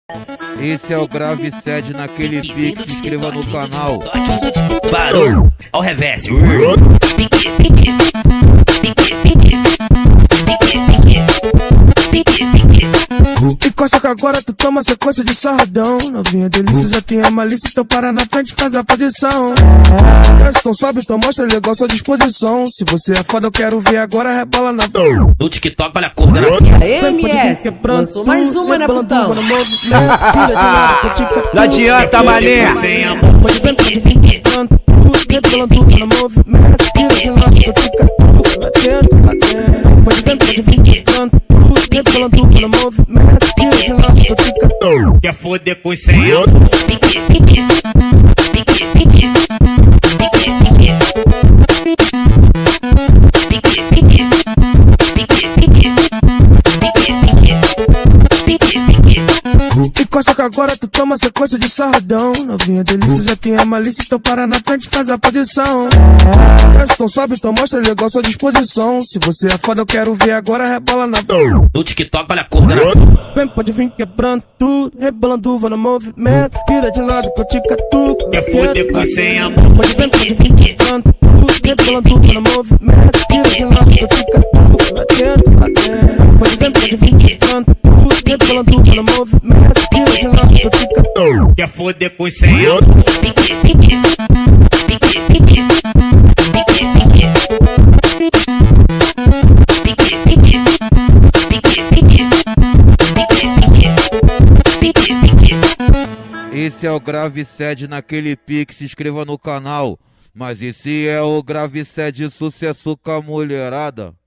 Esse é o Grave Sede naquele pique, se inscreva no canal. Parou, ao revés. Encosta que agora tu toma sequência de sarradão. Novinha delícia, já tem a malícia, então para na frente, faz a posição. Então sobe, então mostra legal sua disposição. Se você é foda, eu quero ver agora, rebola na... No TikTok, olha a coordenação. MS, lançou mais uma, né, putão? Não adianta, mané. Sem amor. Quer foder com sem amor? Encosta que agora tu toma sequência de sarradão. Novinha delícia, já tem a malícia, então para na frente, faz a posição. Então sobe, então mostra legal sua disposição. Se você é foda, eu quero ver agora, rebola na... No TikTok, olha a coordenação. Vem, pode vir quebrando tudo, rebolando, vou no movimento. Vira de lado que eu te catuco. Quer foder com sem amor? Pode vir quebrando tudo, rebolando, vou no movimento. Vira de lado que eu te catuco. Batendo. Pode vir quebrando tudo, rebolando, vou no movimento. Vira de lado que eu te catuco. Quer foder com sem amor? Esse é o Grave Sede naquele pique, se inscreva no canal. Mas esse é o Grave Sede sucesso com a mulherada.